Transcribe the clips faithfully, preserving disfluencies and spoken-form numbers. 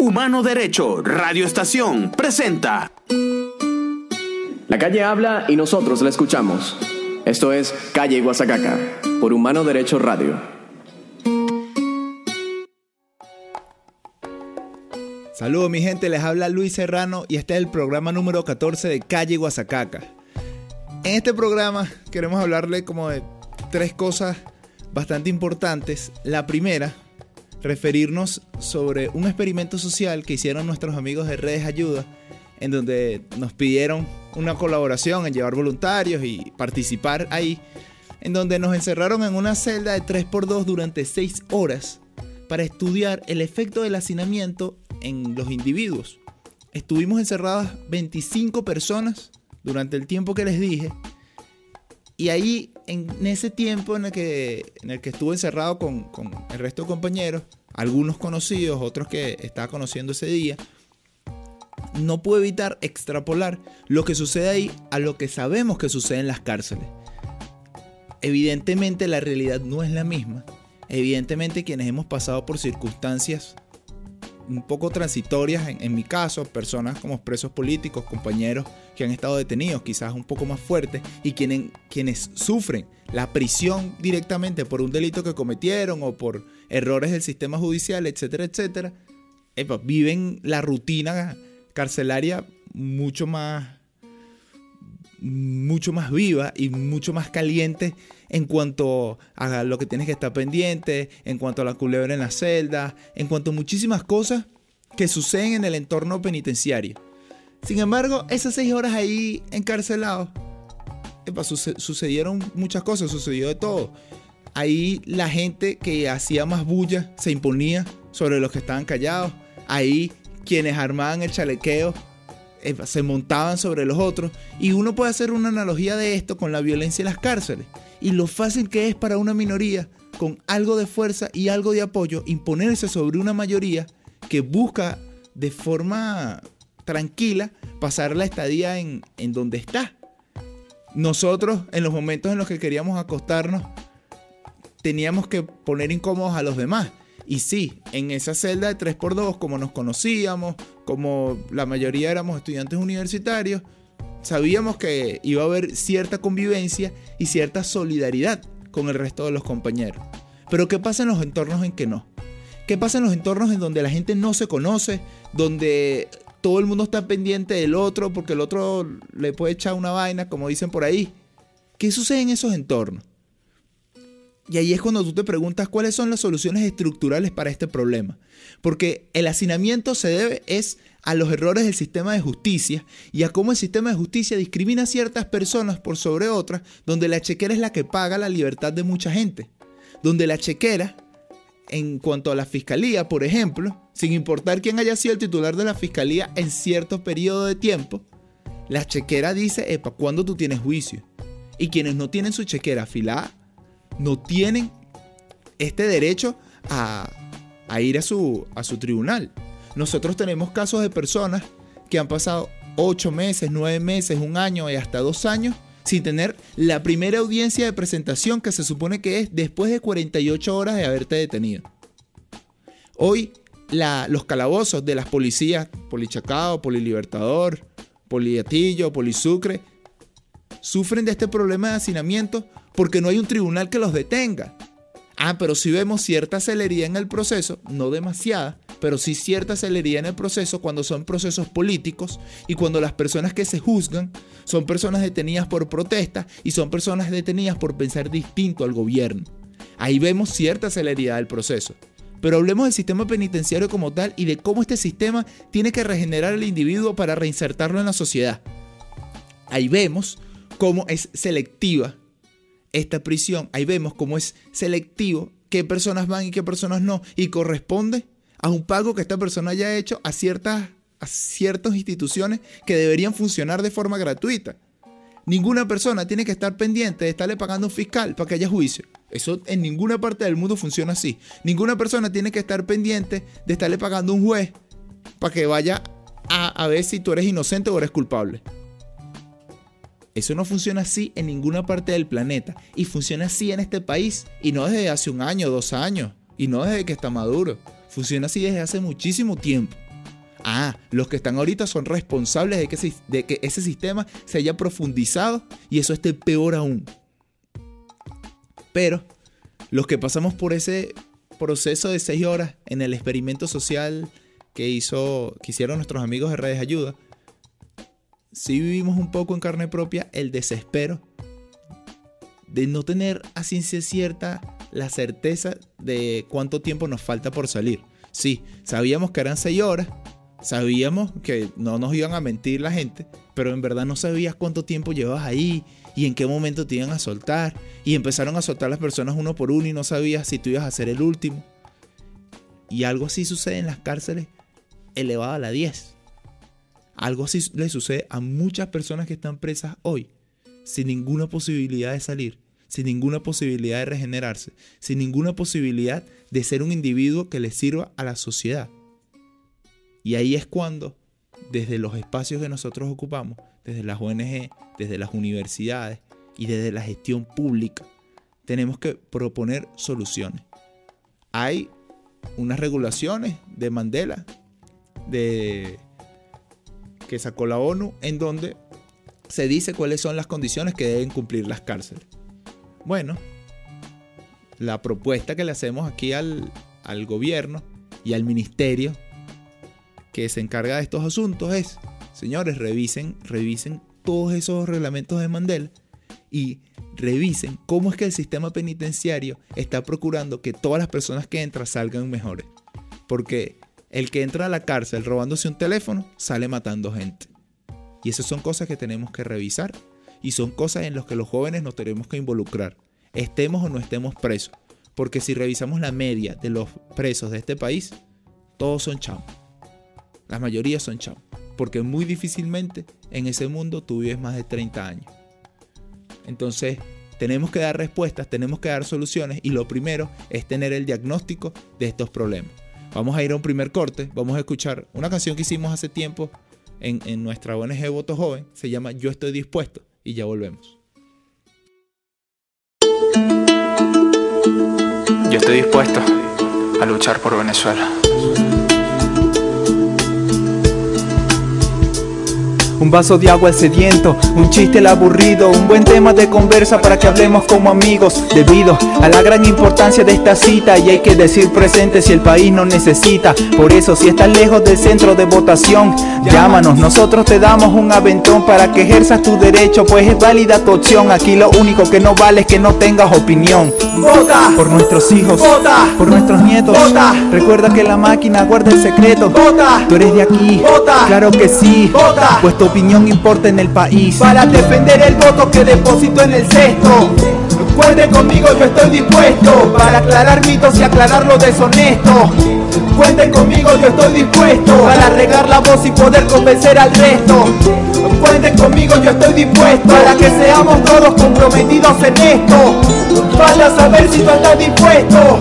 Humano Derecho Radio Estación presenta. La calle habla y nosotros la escuchamos. Esto es Calle Guasacaca, por Humano Derecho Radio. Saludos mi gente, les habla Luis Serrano y este es el programa número catorce de Calle Guasacaca. En este programa queremos hablarle como de tres cosas bastante importantes. La primera, referirnos sobre un experimento social que hicieron nuestros amigos de Redes Ayuda, en donde nos pidieron una colaboración en llevar voluntarios y participar ahí, en donde nos encerraron en una celda de tres por dos durante seis horas para estudiar el efecto del hacinamiento en los individuos. Estuvimos encerradas veinticinco personas durante el tiempo que les dije, y ahí en ese tiempo en el que, en el que estuve encerrado con, con el resto de compañeros, algunos conocidos, otros que estaba conociendo ese día, no puedo evitar extrapolar lo que sucede ahí a lo que sabemos que sucede en las cárceles. Evidentemente la realidad no es la misma. Evidentemente quienes hemos pasado por circunstancias un poco transitorias, en, en mi caso, personas como presos políticos, compañeros que han estado detenidos, quizás un poco más fuertes, y quienes, quienes sufren la prisión directamente por un delito que cometieron o por errores del sistema judicial, etcétera, etcétera, epa, viven la rutina carcelaria mucho más, mucho más viva y mucho más caliente en cuanto a lo que tienes que estar pendiente, en cuanto a la culebra en la celda, en cuanto a muchísimas cosas que suceden en el entorno penitenciario. Sin embargo, esas seis horas ahí encarcelados, epa, suce- sucedieron muchas cosas, sucedió de todo. Ahí la gente que hacía más bulla se imponía sobre los que estaban callados. Ahí quienes armaban el chalequeo epa, se montaban sobre los otros. Y uno puede hacer una analogía de esto con la violencia en las cárceles y lo fácil que es para una minoría con algo de fuerza y algo de apoyo imponerse sobre una mayoría que busca de forma tranquila pasar la estadía en, en donde está. Nosotros, en los momentos en los que queríamos acostarnos, teníamos que poner incómodos a los demás. Y sí, en esa celda de tres por dos, como nos conocíamos, como la mayoría éramos estudiantes universitarios, sabíamos que iba a haber cierta convivencia y cierta solidaridad con el resto de los compañeros. Pero ¿qué pasa en los entornos en que no? ¿Qué pasa en los entornos en donde la gente no se conoce, donde todo el mundo está pendiente del otro porque el otro le puede echar una vaina, como dicen por ahí? ¿Qué sucede en esos entornos? Y ahí es cuando tú te preguntas cuáles son las soluciones estructurales para este problema. Porque el hacinamiento se debe es a los errores del sistema de justicia y a cómo el sistema de justicia discrimina a ciertas personas por sobre otras, donde la chequera es la que paga la libertad de mucha gente. Donde la chequera, en cuanto a la fiscalía, por ejemplo, sin importar quién haya sido el titular de la fiscalía en cierto periodo de tiempo, la chequera dice, epa, ¿cuándo tú tienes juicio? Y quienes no tienen su chequera afilada, no tienen este derecho a, a ir a su, a su tribunal. Nosotros tenemos casos de personas que han pasado ocho meses, nueve meses, un año y hasta dos años sin tener la primera audiencia de presentación que se supone que es después de cuarenta y ocho horas de haberte detenido. Hoy la, los calabozos de las policías, Polichacao, Polilibertador, Poliatillo, Polisucre, sufren de este problema de hacinamiento porque no hay un tribunal que los detenga. Ah, pero sí vemos cierta celeridad en el proceso, no demasiada, pero sí cierta celeridad en el proceso cuando son procesos políticos y cuando las personas que se juzgan son personas detenidas por protesta y son personas detenidas por pensar distinto al gobierno. Ahí vemos cierta celeridad del proceso. Pero hablemos del sistema penitenciario como tal y de cómo este sistema tiene que regenerar al individuo para reinsertarlo en la sociedad. Ahí vemos cómo es selectiva esta prisión. Ahí vemos cómo es selectivo qué personas van y qué personas no, y corresponde a un pago que esta persona haya hecho a ciertas, a ciertas instituciones que deberían funcionar de forma gratuita. Ninguna persona tiene que estar pendiente de estarle pagando a un fiscal para que haya juicio. Eso en ninguna parte del mundo funciona así. Ninguna persona tiene que estar pendiente de estarle pagando a un juez para que vaya a, a ver si tú eres inocente o eres culpable. Eso no funciona así en ninguna parte del planeta. Y funciona así en este país. Y no desde hace un año, dos años. Y no desde que está Maduro. Funciona así desde hace muchísimo tiempo. Ah, los que están ahorita son responsables de que, ese, de que ese sistema se haya profundizado y eso esté peor aún. Pero los que pasamos por ese proceso de seis horas en el experimento social que, hizo, que hicieron nuestros amigos de Redes Ayuda, sí vivimos un poco en carne propia el desespero de no tener a ciencia cierta la certeza de cuánto tiempo nos falta por salir. Sí, sabíamos que eran seis horas, sabíamos que no nos iban a mentir la gente, pero en verdad no sabías cuánto tiempo llevabas ahí y en qué momento te iban a soltar. Y empezaron a soltar las personas uno por uno y no sabías si tú ibas a ser el último. Y algo así sucede en las cárceles elevado a la diez. Algo así le sucede a muchas personas que están presas hoy, sin ninguna posibilidad de salir, sin ninguna posibilidad de regenerarse, sin ninguna posibilidad de ser un individuo que le sirva a la sociedad. Y ahí es cuando, desde los espacios que nosotros ocupamos, desde las O N Ge, desde las universidades y desde la gestión pública, tenemos que proponer soluciones. Hay unas regulaciones de Mandela, de, que sacó la ONU, en donde se dice cuáles son las condiciones que deben cumplir las cárceles. Bueno, la propuesta que le hacemos aquí al, al gobierno y al ministerio que se encarga de estos asuntos es: señores, revisen, revisen todos esos reglamentos de Mandela y revisen cómo es que el sistema penitenciario está procurando que todas las personas que entran salgan mejores. Porque el que entra a la cárcel robándose un teléfono sale matando gente. Y esas son cosas que tenemos que revisar y son cosas en las que los jóvenes nos tenemos que involucrar, estemos o no estemos presos. Porque si revisamos la media de los presos de este país, todos son chamos. La mayoría son chamos. Porque muy difícilmente en ese mundo tú vives más de treinta años. Entonces tenemos que dar respuestas, tenemos que dar soluciones y lo primero es tener el diagnóstico de estos problemas. Vamos a ir a un primer corte, vamos a escuchar una canción que hicimos hace tiempo en, en nuestra O N Ge Voto Joven, se llama Yo Estoy Dispuesto y ya volvemos. Yo estoy dispuesto a luchar por Venezuela. Un vaso de agua al sediento, un chiste al aburrido, un buen tema de conversa para que hablemos como amigos. Debido a la gran importancia de esta cita, y hay que decir presente si el país nos necesita. Por eso, si estás lejos del centro de votación, llámanos, nosotros te damos un aventón para que ejerzas tu derecho, pues es válida tu opción. Aquí lo único que no vale es que no tengas opinión. Vota por nuestros hijos, vota por nuestros nietos, vota. Recuerda que la máquina guarda el secreto. Vota, tú eres de aquí, vota, claro que sí, vota, pues tu opinión importa en el país. Para defender el voto que deposito en el cesto, cuente conmigo, yo estoy dispuesto. Para aclarar mitos y aclarar lo deshonesto, cuenten conmigo, yo estoy dispuesto. Para regar la voz y poder convencer al resto, cuenten conmigo, yo estoy dispuesto. Para que seamos todos comprometidos en esto, falta saber si tú estás dispuesto.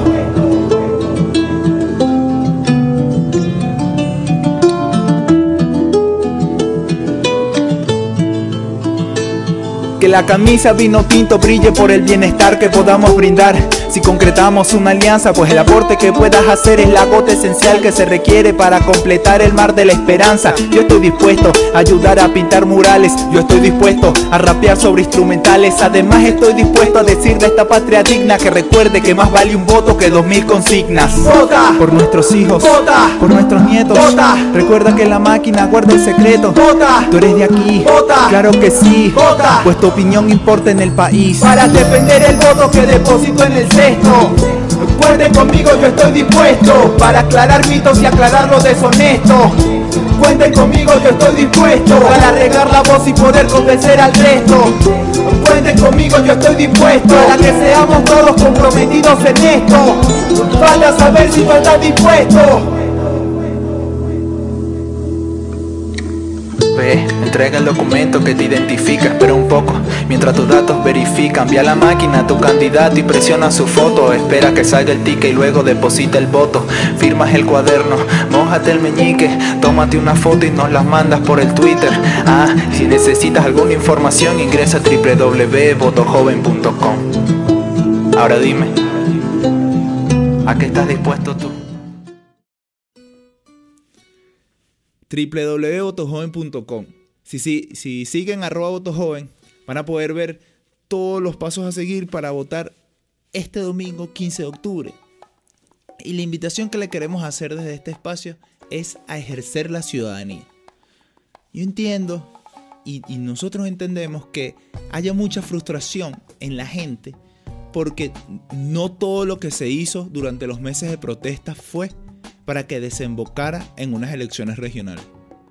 Que la camisa vino tinto brille por el bienestar que podamos brindar. Si concretamos una alianza, pues el aporte que puedas hacer es la gota esencial que se requiere para completar el mar de la esperanza. Yo estoy dispuesto a ayudar a pintar murales, yo estoy dispuesto a rapear sobre instrumentales. Además estoy dispuesto a decir de esta patria digna que recuerde que más vale un voto que dos mil consignas. Vota por nuestros hijos, vota por nuestros nietos, vota. Recuerda que la máquina guarda el secreto. Vota, tú eres de aquí, vota, claro que sí, vota, pues tu opinión importa en el país. Para defender el voto que deposito en el cesto, cuenten conmigo, yo estoy dispuesto. Para aclarar mitos y aclarar lo deshonesto, cuenten conmigo, yo estoy dispuesto. Para regar la voz y poder convencer al resto, cuenten conmigo, yo estoy dispuesto. Para que seamos todos comprometidos en esto, falta saber si tú estás dispuesto. Ve, entrega el documento que te identifica, espera un poco, mientras tus datos verifican. Envía a la máquina a tu candidato y presiona su foto. Espera que salga el ticket y luego deposita el voto. Firmas el cuaderno, mójate el meñique, tómate una foto y nos las mandas por el Twitter. Ah, si necesitas alguna información ingresa a w w w punto voto joven punto com. Ahora dime, ¿a qué estás dispuesto tú? doble u doble u doble u punto votojoven punto com. Si, si, si siguen arroba votojoven, van a poder ver todos los pasos a seguir para votar este domingo quince de octubre. Y la invitación que le queremos hacer desde este espacio es a ejercer la ciudadanía. Yo entiendo y, y nosotros entendemos que haya mucha frustración en la gente porque no todo lo que se hizo durante los meses de protesta fue para que desembocara en unas elecciones regionales.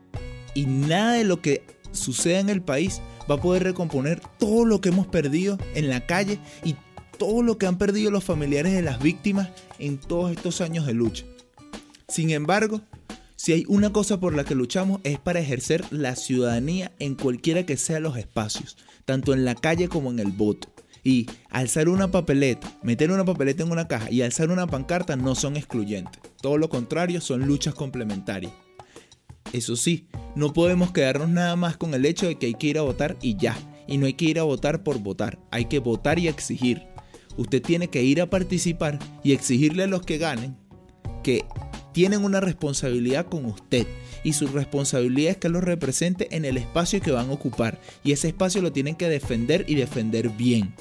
Y nada de lo que suceda en el país va a poder recomponer todo lo que hemos perdido en la calle y todo lo que han perdido los familiares de las víctimas en todos estos años de lucha. Sin embargo, si hay una cosa por la que luchamos es para ejercer la ciudadanía en cualquiera que sean los espacios, tanto en la calle como en el voto. Y alzar una papeleta, meter una papeleta en una caja y alzar una pancarta no son excluyentes. Todo lo contrario, son luchas complementarias. Eso sí, no podemos quedarnos nada más con el hecho de que hay que ir a votar y ya. Y no hay que ir a votar por votar, hay que votar y exigir. Usted tiene que ir a participar y exigirle a los que ganen que tienen una responsabilidad con usted. Y su responsabilidad es que los represente en el espacio que van a ocupar. Y ese espacio lo tienen que defender y defender bien.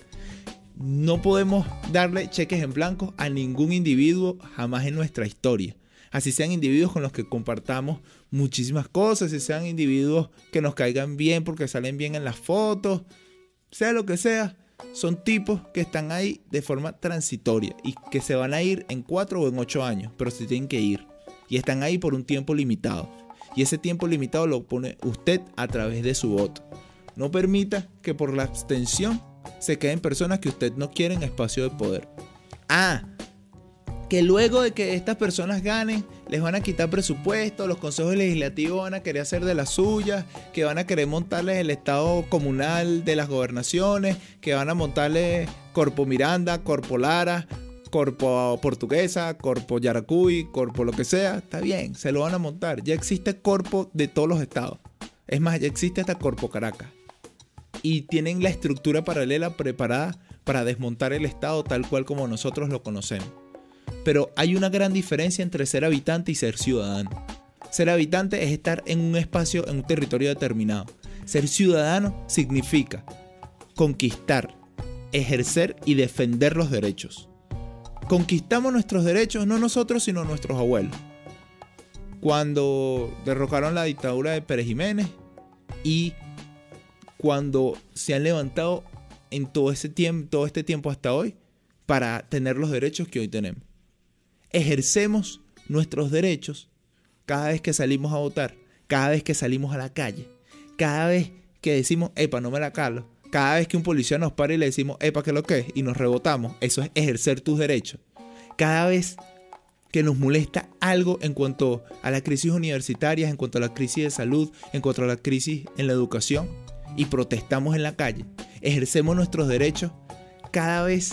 No podemos darle cheques en blanco a ningún individuo jamás en nuestra historia. Así sean individuos con los que compartamos muchísimas cosas, si sean individuos que nos caigan bien porque salen bien en las fotos, sea lo que sea, son tipos que están ahí de forma transitoria y que se van a ir en cuatro o en ocho años, pero se tienen que ir. Y están ahí por un tiempo limitado. Y ese tiempo limitado lo pone usted a través de su voto. No permita que por la abstención se queden personas que usted no quiere en espacio de poder. Ah, que luego de que estas personas ganen, les van a quitar presupuesto, los consejos legislativos van a querer hacer de las suyas, que van a querer montarles el estado comunal de las gobernaciones, que van a montarles Corpo Miranda, Corpo Lara, Corpo Portuguesa, Corpo Yaracuy, Corpo lo que sea. Está bien, se lo van a montar. Ya existe Corpo de todos los estados. Es más, ya existe hasta Corpo Caracas. Y tienen la estructura paralela preparada para desmontar el estado tal cual como nosotros lo conocemos. Pero hay una gran diferencia entre ser habitante y ser ciudadano. Ser habitante es estar en un espacio, en un territorio determinado. Ser ciudadano significa conquistar, ejercer y defender los derechos. Conquistamos nuestros derechos no nosotros sino nuestros abuelos. Cuando derrocaron la dictadura de Pérez Jiménez y cuando se han levantado en todo, ese tiempo, todo este tiempo hasta hoy para tener los derechos que hoy tenemos. Ejercemos nuestros derechos cada vez que salimos a votar, cada vez que salimos a la calle, cada vez que decimos, epa, no me la calo, cada vez que un policía nos para y le decimos, epa, ¿qué es lo que es? Y nos rebotamos. Eso es ejercer tus derechos. Cada vez que nos molesta algo en cuanto a las crisis universitarias, en cuanto a la crisis de salud, en cuanto a la crisis en la educación, y protestamos en la calle, ejercemos nuestros derechos cada vez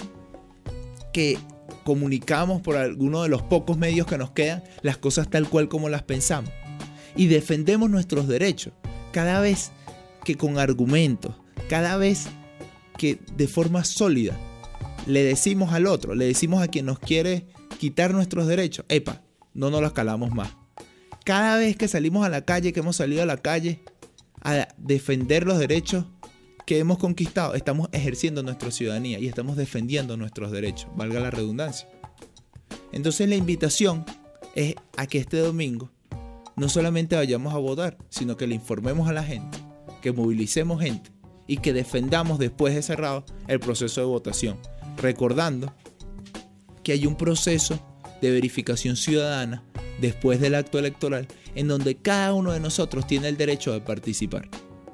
que comunicamos por alguno de los pocos medios que nos quedan las cosas tal cual como las pensamos. Y defendemos nuestros derechos cada vez que con argumentos, cada vez que de forma sólida le decimos al otro, le decimos a quien nos quiere quitar nuestros derechos, epa, no nos los calamos más. Cada vez que salimos a la calle, que hemos salido a la calle a defender los derechos que hemos conquistado, estamos ejerciendo nuestra ciudadanía y estamos defendiendo nuestros derechos, valga la redundancia. Entonces la invitación es a que este domingo no solamente vayamos a votar, sino que le informemos a la gente, que movilicemos gente y que defendamos después de cerrado el proceso de votación, recordando que hay un proceso de verificación ciudadana después del acto electoral en donde cada uno de nosotros tiene el derecho de participar.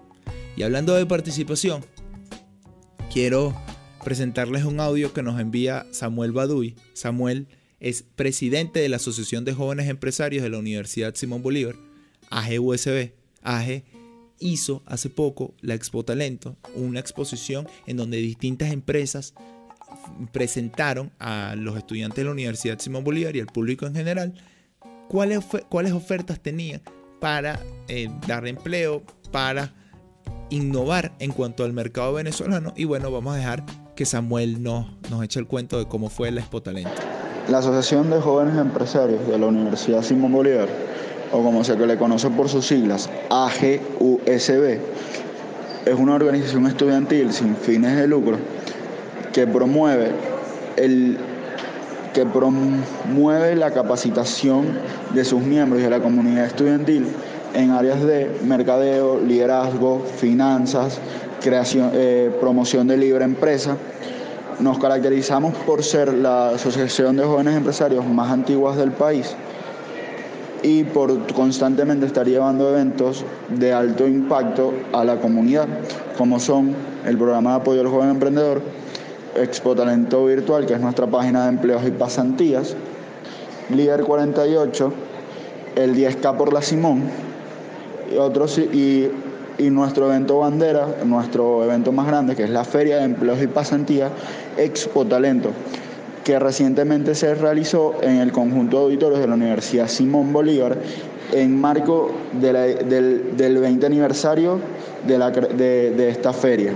Y hablando de participación, quiero presentarles un audio que nos envía Samuel Baduy. Samuel es presidente de la Asociación de Jóvenes Empresarios de la Universidad Simón Bolívar, A G U S B. A G hizo hace poco la Expo Talento, una exposición en donde distintas empresas presentaron a los estudiantes de la Universidad Simón Bolívar y al público en general cuáles, cuáles ofertas tenían para eh, dar empleo, para innovar en cuanto al mercado venezolano. Y bueno, vamos a dejar que Samuel nos, nos eche el cuento de cómo fue la Expo Talento. La Asociación de Jóvenes Empresarios de la Universidad Simón Bolívar o como se le conoce por sus siglas, A G U S B, es una organización estudiantil sin fines de lucro que promueve el que promueve la capacitación de sus miembros y de la comunidad estudiantil en áreas de mercadeo, liderazgo, finanzas, creación, eh, promoción de libre empresa. Nos caracterizamos por ser la asociación de jóvenes empresarios más antigua del país y por constantemente estar llevando eventos de alto impacto a la comunidad, como son el programa de apoyo al joven emprendedor, Expo Talento Virtual, que es nuestra página de empleos y pasantías, Líder cuarenta y ocho, el diez K por la Simón, y, otros, y, y nuestro evento bandera, nuestro evento más grande, que es la Feria de Empleos y Pasantías, Expo Talento, que recientemente se realizó en el conjunto de auditorios de la Universidad Simón Bolívar en marco de la, del, del veinte aniversario de, la, de, de esta feria.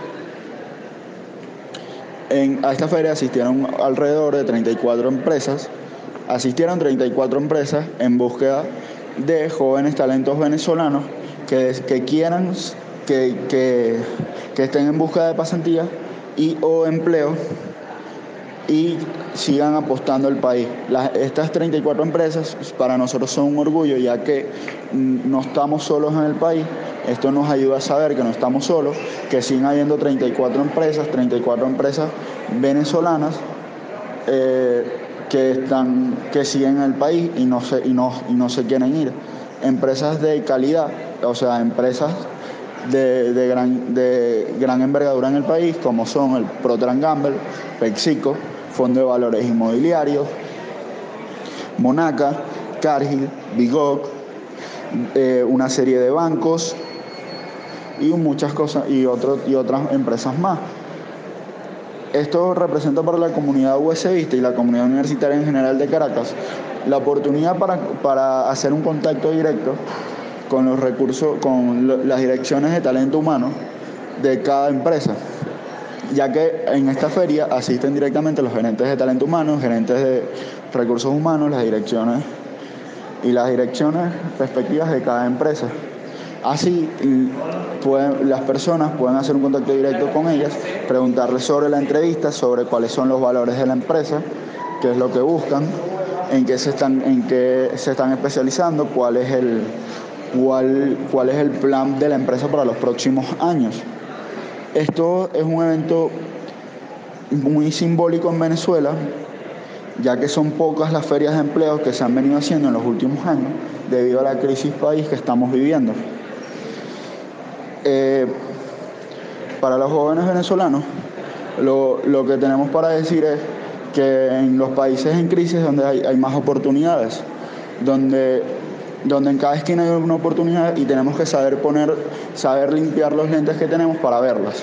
En, a esta feria asistieron alrededor de treinta y cuatro empresas, asistieron treinta y cuatro empresas en búsqueda de jóvenes talentos venezolanos que, que quieran, que, que, que estén en búsqueda de pasantías y o empleo y sigan apostando al país. Las, estas treinta y cuatro empresas para nosotros son un orgullo, ya que no estamos solos en el país. Esto nos ayuda a saber que no estamos solos, que siguen habiendo treinta y cuatro empresas, treinta y cuatro empresas venezolanas eh, que, están, que siguen en el país y no, se, y, no, y no se quieren ir. Empresas de calidad, o sea, empresas de, de, gran, de gran envergadura en el país, como son el Procter and Gamble, PepsiCo, Fondo de Valores Inmobiliarios, Monaca, Cargill, Bigog, eh, una serie de bancos y muchas cosas y, otro, y otras empresas más. Esto representa para la comunidad USBista y la comunidad universitaria en general de Caracas la oportunidad para, para hacer un contacto directo con los recursos, con lo, las direcciones de talento humano de cada empresa, ya que en esta feria asisten directamente los gerentes de talento humano, gerentes de recursos humanos, las direcciones y las direcciones respectivas de cada empresa. Así pueden, las personas pueden hacer un contacto directo con ellas, preguntarles sobre la entrevista, sobre cuáles son los valores de la empresa, qué es lo que buscan, en qué se están, en qué se están especializando, cuál es el, cuál, cuál es el plan de la empresa para los próximos años. Esto es un evento muy simbólico en Venezuela, ya que son pocas las ferias de empleo que se han venido haciendo en los últimos años debido a la crisis país que estamos viviendo. Eh, para los jóvenes venezolanos, lo, lo que tenemos para decir es que en los países en crisis donde hay, hay más oportunidades, donde, donde en cada esquina hay una oportunidad y tenemos que saber poner, saber limpiar los lentes que tenemos para verlas.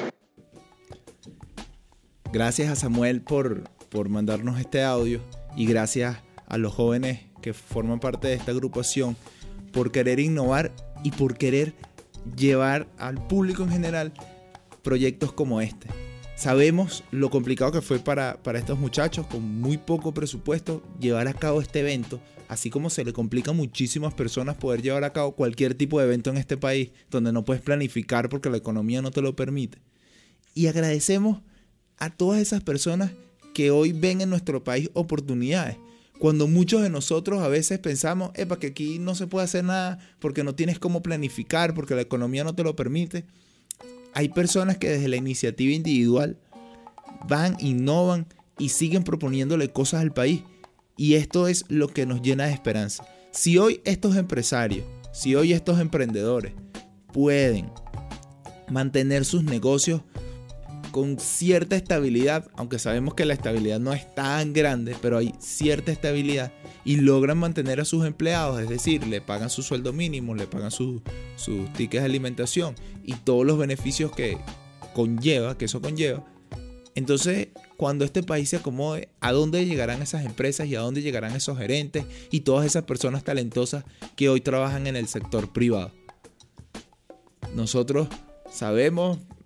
Gracias a Samuel por, por mandarnos este audio y gracias a los jóvenes que forman parte de esta agrupación por querer innovar y por querer llevar al público en general proyectos como este. Sabemos lo complicado que fue para, para estos muchachos con muy poco presupuesto llevar a cabo este evento, así como se le complica a muchísimas personas poder llevar a cabo cualquier tipo de evento en este país donde no puedes planificar porque la economía no te lo permite. Y agradecemos a todas esas personas que hoy ven en nuestro país oportunidades, cuando muchos de nosotros a veces pensamos epa, que aquí no se puede hacer nada porque no tienes cómo planificar, porque la economía no te lo permite. Hay personas que desde la iniciativa individual van, innovan y siguen proponiéndole cosas al país. Y esto es lo que nos llena de esperanza. Si hoy estos empresarios, si hoy estos emprendedores pueden mantener sus negocios con cierta estabilidad, aunque sabemos que la estabilidad no es tan grande, pero hay cierta estabilidad y logran mantener a sus empleados, es decir, le pagan su sueldo mínimo, le pagan sus su tickets de alimentación y todos los beneficios que conlleva, que eso conlleva. Entonces, cuando este país se acomode, ¿a dónde llegarán esas empresas y a dónde llegarán esos gerentes y todas esas personas talentosas que hoy trabajan en el sector privado? Nosotros sabemos,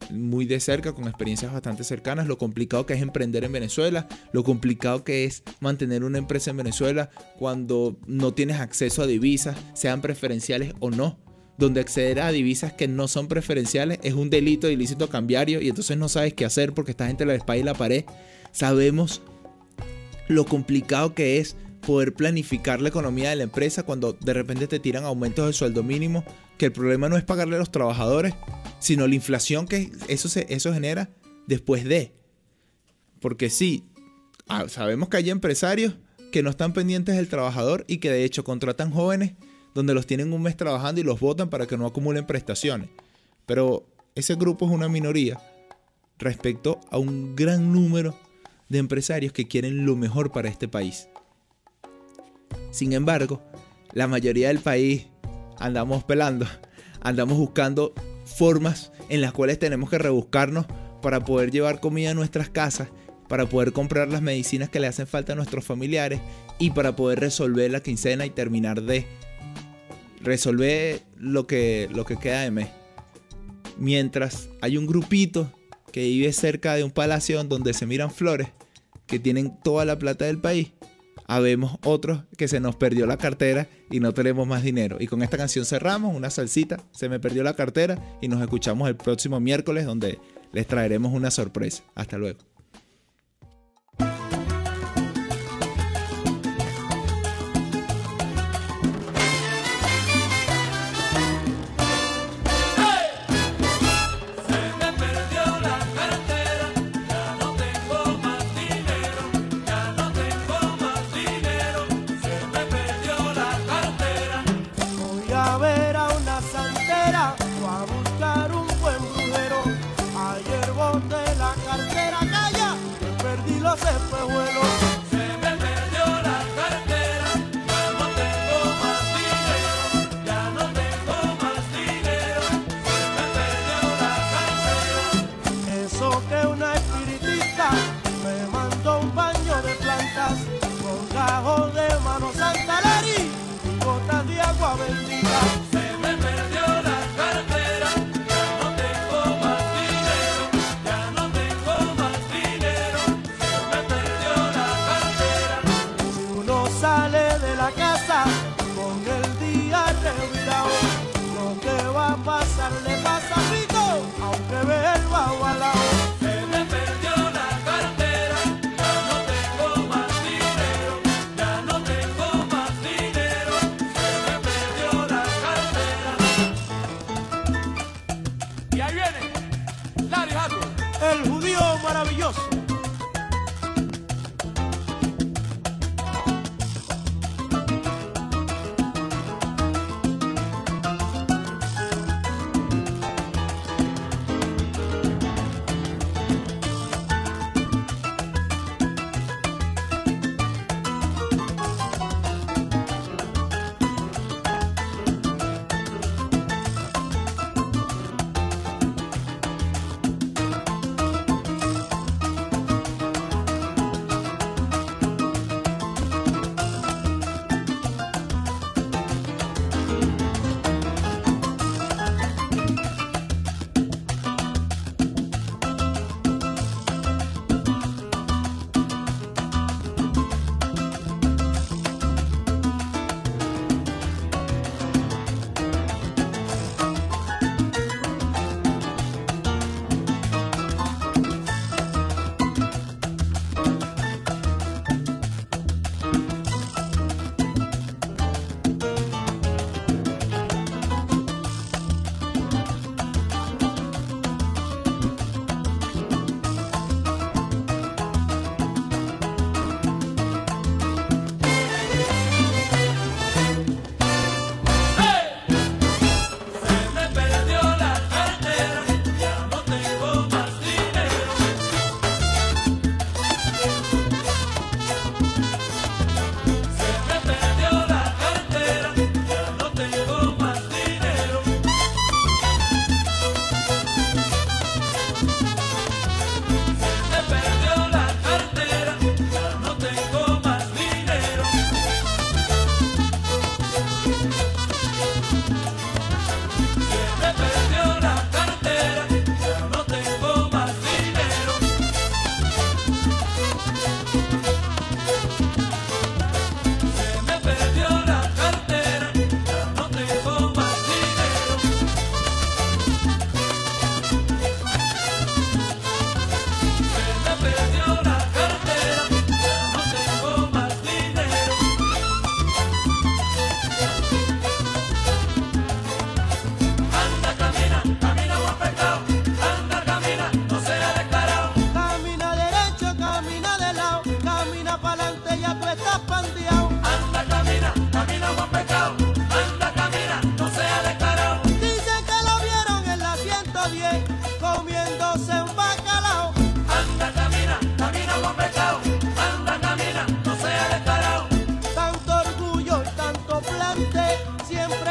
muy de cerca, con experiencias bastante cercanas, lo complicado que es emprender en Venezuela, lo complicado que es mantener una empresa en Venezuela cuando no tienes acceso a divisas, sean preferenciales o no, donde acceder a divisas que no son preferenciales es un delito de ilícito cambiario y entonces no sabes qué hacer porque estás entre la espalda y la pared. Sabemos lo complicado que es poder planificar la economía de la empresa cuando de repente te tiran aumentos de sueldo mínimo, que el problema no es pagarle a los trabajadores, sino la inflación que eso, se, eso genera después de. Porque sí, sabemos que hay empresarios que no están pendientes del trabajador y que de hecho contratan jóvenes donde los tienen un mes trabajando y los botan para que no acumulen prestaciones. Pero ese grupo es una minoría respecto a un gran número de empresarios que quieren lo mejor para este país. Sin embargo, la mayoría del país andamos pelando, andamos buscando formas en las cuales tenemos que rebuscarnos para poder llevar comida a nuestras casas, para poder comprar las medicinas que le hacen falta a nuestros familiares y para poder resolver la quincena y terminar de resolver lo que, lo que queda de mes. Mientras hay un grupito que vive cerca de un palacio donde se miran flores, que tienen toda la plata del país, habemos otros que se nos perdió la cartera y no tenemos más dinero. Y con esta canción cerramos, una salsita, se me perdió la cartera, y nos escuchamos el próximo miércoles donde les traeremos una sorpresa. Hasta luego.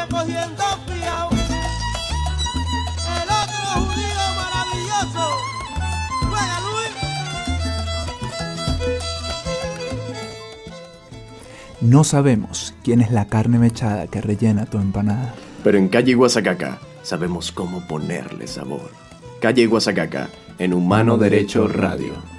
cogiendo fiao. El otro judío maravilloso. Juega, Luis. No sabemos quién es la carne mechada que rellena tu empanada. Pero en Calle Guasacaca sabemos cómo ponerle sabor. Calle Guasacaca, en Humano Derecho Radio.